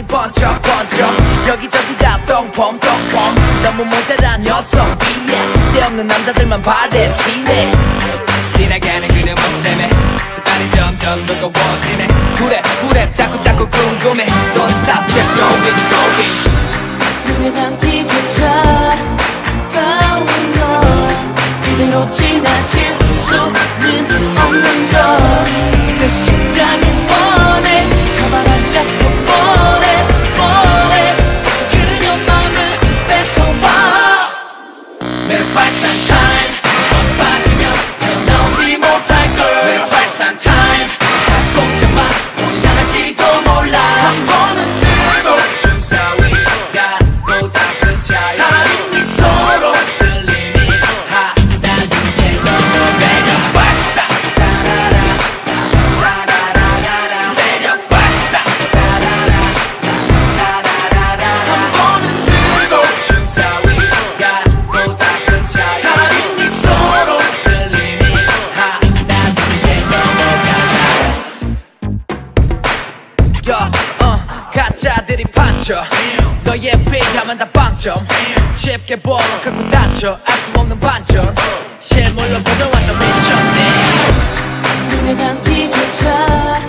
눈이 번쩍 여기저기 다 똥폼 너무 모자란 녀석 BS 쓸데없는 남자들만 바래치네. 지나가는 그녀 모습 때문에 땀이 점점 무거워지네. 그래 자꾸 궁금해. Don't stop, keep going. 눈에 담기조차 가운 너 그대로 지나칠 수는 없는 것. 내 심장이 원해 가만 앉아서 뭐래 다시 그녀 맘을 뺏어봐. 매력 발산 타임. 넌 빠지면 헤어나오지 못할 걸. 매력 발산 타임. 걱정 마 우리 나갈지도 몰라. 한 번은 늘고 준사위가 또 닦은 차이. 사랑이 서로 들리니 하나 둘셋 넘어. 매력 발산 매력 발산 한 번은 늘고 준사위가 또 닦은 차이. 사랑이 서로 들리니 하나 둘셋 넘어가. 가짜들이 판쳐 너의 비하면 다 빵점 쉽게 보면 갖고 다쳐 알 수 없는 반전 실물로 보면 완전 미쳤네. 눈에 담기조차